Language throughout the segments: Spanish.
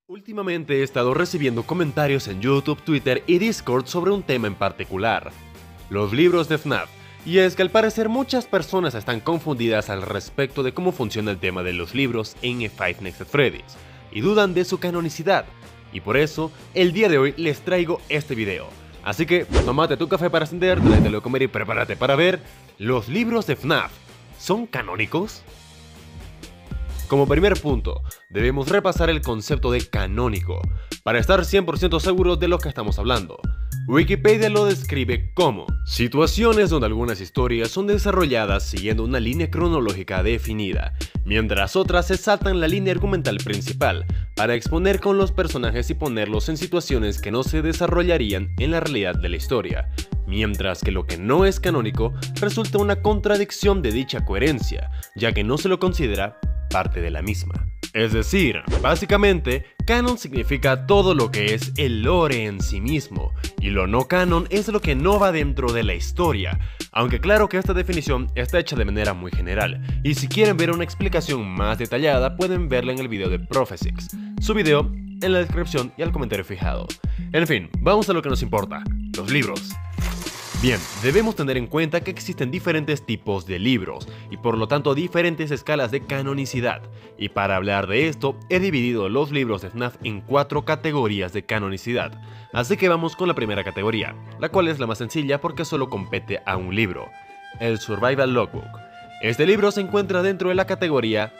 Últimamente he estado recibiendo comentarios en YouTube, Twitter y Discord sobre un tema en particular, los libros de FNAF, y es que al parecer muchas personas están confundidas al respecto de cómo funciona el tema de los libros en Five Nights at Freddy's, y dudan de su canonicidad, y por eso, el día de hoy les traigo este video. Así que, tómate tu café para ascender, tráetelo a comer y prepárate para ver, ¿los libros de FNAF son canónicos? Como primer punto, debemos repasar el concepto de canónico, para estar 100% seguros de lo que estamos hablando. Wikipedia lo describe como situaciones donde algunas historias son desarrolladas siguiendo una línea cronológica definida, mientras otras se saltan la línea argumental principal, para exponer con los personajes y ponerlos en situaciones que no se desarrollarían en la realidad de la historia, mientras que lo que no es canónico resulta una contradicción de dicha coherencia, ya que no se lo considera parte de la misma. Es decir, básicamente, canon significa todo lo que es el lore en sí mismo, y lo no canon es lo que no va dentro de la historia, aunque claro que esta definición está hecha de manera muy general, y si quieren ver una explicación más detallada pueden verla en el video de Prophesix, su video en la descripción y al comentario fijado. En fin, vamos a lo que nos importa, los libros. Bien, debemos tener en cuenta que existen diferentes tipos de libros y por lo tanto diferentes escalas de canonicidad, y para hablar de esto he dividido los libros de FNAF en 4 categorías de canonicidad, así que vamos con la primera categoría, la cual es la más sencilla porque solo compete a un libro, el Survival Logbook. Este libro se encuentra dentro de la categoría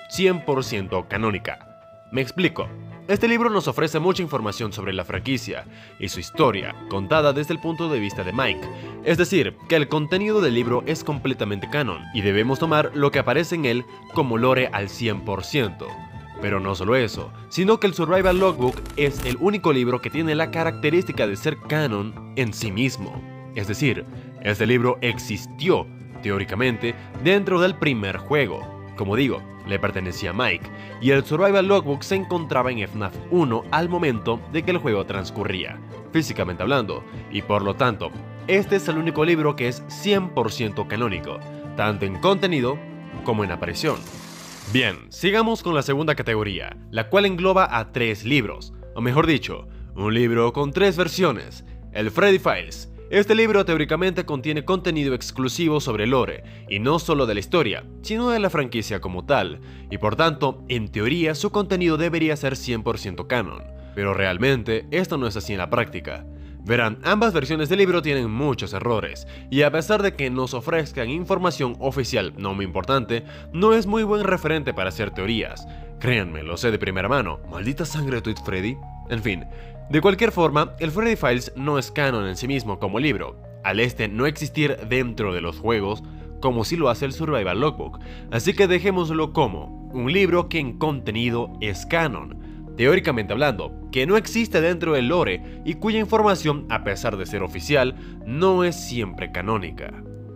100% canónica. Me explico. Este libro nos ofrece mucha información sobre la franquicia y su historia, contada desde el punto de vista de Mike. Es decir, que el contenido del libro es completamente canon, y debemos tomar lo que aparece en él como lore al 100%. Pero no solo eso, sino que el Survival Logbook es el único libro que tiene la característica de ser canon en sí mismo. Es decir, este libro existió, teóricamente, dentro del primer juego. Como digo, le pertenecía a Mike, y el Survival Logbook se encontraba en FNAF 1 al momento de que el juego transcurría, físicamente hablando, y por lo tanto, este es el único libro que es 100% canónico, tanto en contenido como en aparición. Bien, sigamos con la segunda categoría, la cual engloba a 3 libros, o mejor dicho, un libro con 3 versiones, el Freddy Files. Este libro teóricamente contiene contenido exclusivo sobre lore, y no solo de la historia, sino de la franquicia como tal, y por tanto, en teoría su contenido debería ser 100% canon, pero realmente esto no es así en la práctica. Verán, ambas versiones del libro tienen muchos errores, y a pesar de que nos ofrezcan información oficial no muy importante, no es muy buen referente para hacer teorías. Créanme, lo sé de primera mano, maldita sangre de Tweet Freddy. En fin, de cualquier forma, el Freddy Files no es canon en sí mismo como libro, al no existir dentro de los juegos, como si lo hace el Survival Logbook, así que dejémoslo como un libro que en contenido es canon, teóricamente hablando, que no existe dentro del lore y cuya información, a pesar de ser oficial, no es siempre canónica.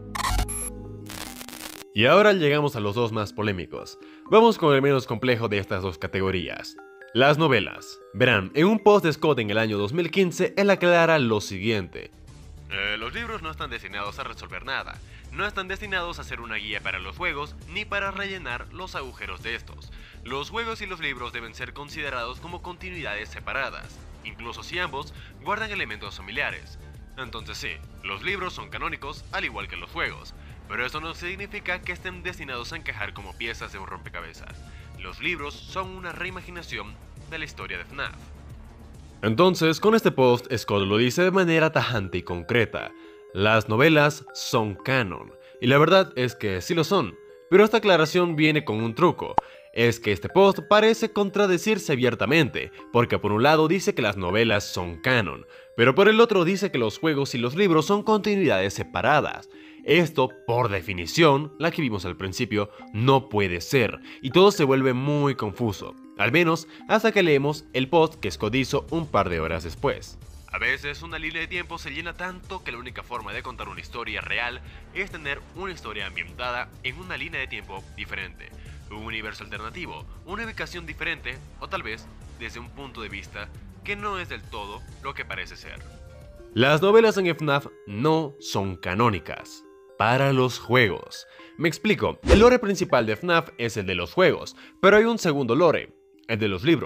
Y ahora llegamos a los dos más polémicos. Vamos con el menos complejo de estas dos categorías. Las novelas. Verán, en un post de Scott en el año 2015, él aclara lo siguiente. Los libros no están destinados a resolver nada, no están destinados a ser una guía para los juegos, ni para rellenar los agujeros de estos. Los juegos y los libros deben ser considerados como continuidades separadas, incluso si ambos guardan elementos familiares. Entonces sí, los libros son canónicos al igual que los juegos, pero eso no significa que estén destinados a encajar como piezas de un rompecabezas. Los libros son una reimaginación de la historia de FNAF. Entonces, con este post, Scott lo dice de manera tajante y concreta. Las novelas son canon, y la verdad es que sí lo son, pero esta aclaración viene con un truco. Es que este post parece contradecirse abiertamente, porque por un lado dice que las novelas son canon, pero por el otro dice que los juegos y los libros son continuidades separadas. Esto, por definición, la que vimos al principio, no puede ser, y todo se vuelve muy confuso, al menos hasta que leemos el post que Scott hizo un par de horas después. A veces una línea de tiempo se llena tanto que la única forma de contar una historia real es tener una historia ambientada en una línea de tiempo diferente, un universo alternativo, una ubicación diferente o tal vez desde un punto de vista que no es del todo lo que parece ser. Las novelas en FNAF no son canónicas. Para los juegos. Me explico, el lore principal de FNAF es el de los juegos, pero hay un segundo lore, el de los libros.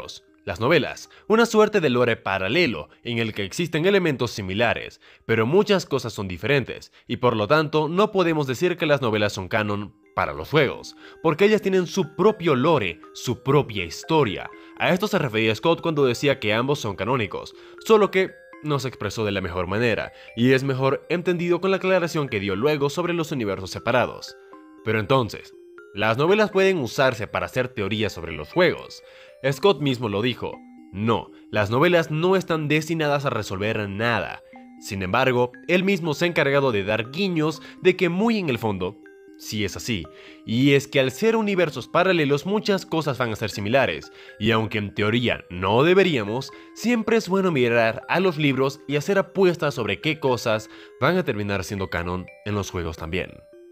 Las novelas, una suerte de lore paralelo en el que existen elementos similares, pero muchas cosas son diferentes, y por lo tanto no podemos decir que las novelas son canon para los juegos, porque ellas tienen su propio lore, su propia historia. A esto se refería Scott cuando decía que ambos son canónicos, solo que no se expresó de la mejor manera, y es mejor entendido con la aclaración que dio luego sobre los universos separados. Pero entonces, ¿las novelas pueden usarse para hacer teorías sobre los juegos? Scott mismo lo dijo. No, las novelas no están destinadas a resolver nada. Sin embargo, él mismo se ha encargado de dar guiños de que muy en el fondo, sí es así, y es que al ser universos paralelos muchas cosas van a ser similares, y aunque en teoría no deberíamos, siempre es bueno mirar a los libros y hacer apuestas sobre qué cosas van a terminar siendo canon en los juegos también.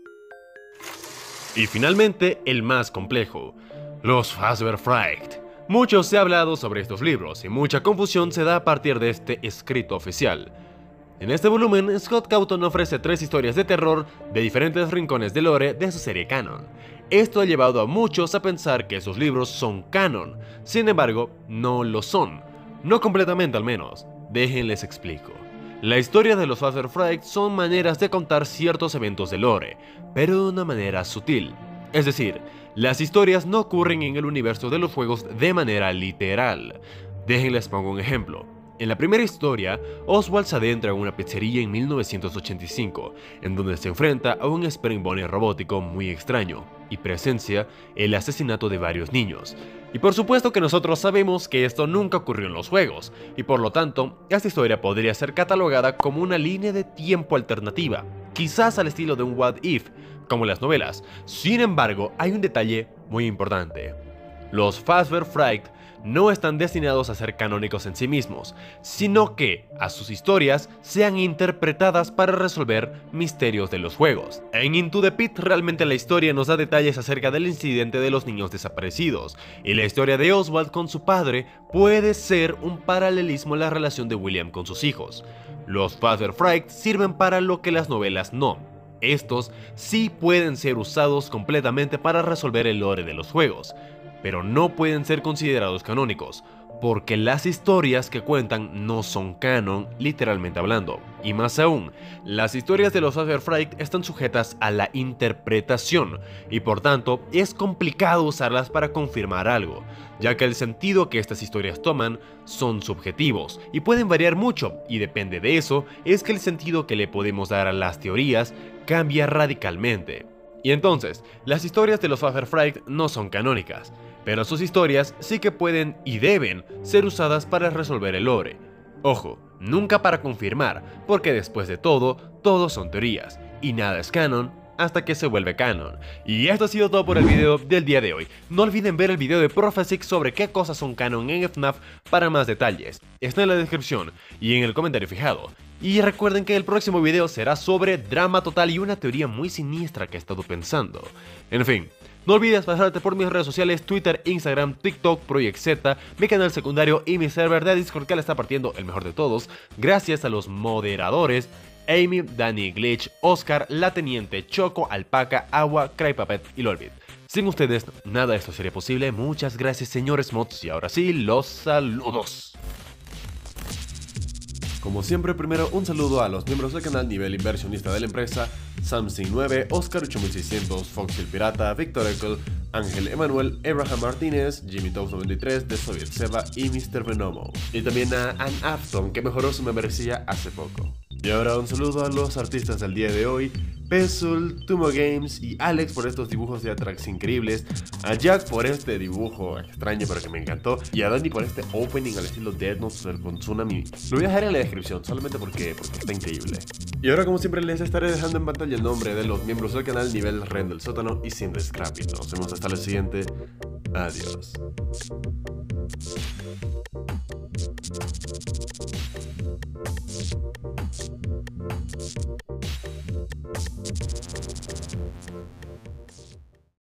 Y finalmente, el más complejo, los Fazbear Fright. Mucho se ha hablado sobre estos libros y mucha confusión se da a partir de este escrito oficial. En este volumen, Scott Cawthon ofrece 3 historias de terror de diferentes rincones de lore de su serie canon. Esto ha llevado a muchos a pensar que esos libros son canon, sin embargo, no lo son. No completamente al menos. Déjenles explico. La historia de los Fazbear Fright son maneras de contar ciertos eventos de lore, pero de una manera sutil. Es decir, las historias no ocurren en el universo de los juegos de manera literal. Déjenles pongo un ejemplo. En la primera historia, Oswald se adentra en una pizzería en 1985, en donde se enfrenta a un Spring Bonnie robótico muy extraño, y presencia el asesinato de varios niños. Y por supuesto que nosotros sabemos que esto nunca ocurrió en los juegos, y por lo tanto, esta historia podría ser catalogada como una línea de tiempo alternativa, quizás al estilo de un What If, como las novelas. Sin embargo, hay un detalle muy importante. Los Fazbear Fright no están destinados a ser canónicos en sí mismos, sino que a sus historias sean interpretadas para resolver misterios de los juegos. En Into the Pit realmente la historia nos da detalles acerca del incidente de los niños desaparecidos, y la historia de Oswald con su padre puede ser un paralelismo en la relación de William con sus hijos. Los Fazbear Fright sirven para lo que las novelas no. Estos sí pueden ser usados completamente para resolver el lore de los juegos, pero no pueden ser considerados canónicos, porque las historias que cuentan no son canon literalmente hablando. Y más aún, las historias de los Fazbear Fright están sujetas a la interpretación, y por tanto es complicado usarlas para confirmar algo, ya que el sentido que estas historias toman son subjetivos, y pueden variar mucho, y depende de eso, es que el sentido que le podemos dar a las teorías cambia radicalmente. Y entonces, las historias de los Fazbear Fright no son canónicas, pero sus historias sí que pueden y deben ser usadas para resolver el lore. Ojo, nunca para confirmar, porque después de todo, todos son teorías, y nada es canon hasta que se vuelve canon. Y esto ha sido todo por el video del día de hoy. No olviden ver el video de Prophecy sobre qué cosas son canon en FNAF para más detalles. Está en la descripción y en el comentario fijado. Y recuerden que el próximo video será sobre drama total y una teoría muy siniestra que he estado pensando. En fin, no olvides pasarte por mis redes sociales, Twitter, Instagram, TikTok, Project Z, mi canal secundario y mi server de Discord que le está partiendo el mejor de todos, gracias a los moderadores Amy, Dani, Glitch, Oscar, La Teniente, Choco, Alpaca, Agua, Crypuppet y Lolbit. Sin ustedes, nada de esto sería posible. Muchas gracias, señores mods, y ahora sí, los saludos. Como siempre, primero un saludo a los miembros del canal nivel inversionista de la empresa, Samsung9, Oscar 8600, Fox el Pirata, Víctor Ekel, Ángel Emanuel, Abraham Martínez, Jimmy Toast 93, The Soviet Seba y Mr. Venomo. Y también a Ann Afton, que mejoró su membresía hace poco. Y ahora un saludo a los artistas del día de hoy, Pesul, Tumo Games y Alex por estos dibujos de Atrax increíbles, a Jack por este dibujo extraño pero que me encantó, y a Dani por este opening al estilo Death Note con Tsunami. Lo voy a dejar en la descripción solamente porque está increíble. Y ahora como siempre les estaré dejando en pantalla el nombre de los miembros del canal nivel Ren del sótano y sin Scrappy. Nos vemos hasta la siguiente. Adiós.